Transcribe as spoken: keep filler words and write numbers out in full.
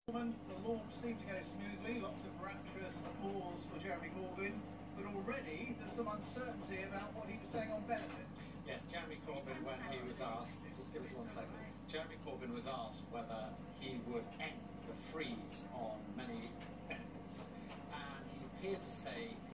The launch seemed to go smoothly, lots of rapturous applause for Jeremy Corbyn, but already there's some uncertainty about what he was saying on benefits. Yes, Jeremy Corbyn, when he was asked, just give us one second, Jeremy Corbyn was asked whether he would end